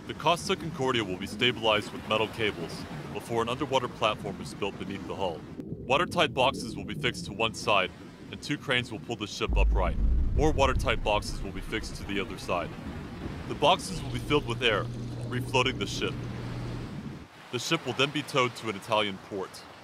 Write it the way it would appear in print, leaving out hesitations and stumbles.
The Costa Concordia will be stabilized with metal cables before an underwater platform is built beneath the hull. Watertight boxes will be fixed to one side, and 2 cranes will pull the ship upright. More watertight boxes will be fixed to the other side. The boxes will be filled with air, refloating the ship. The ship will then be towed to an Italian port.